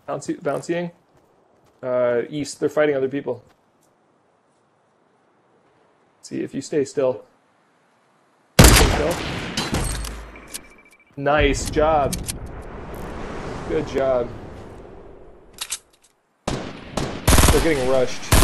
Bouncing. East. They're fighting other people. See if you stay still. Stay still. Nice job. Good job. They're getting rushed.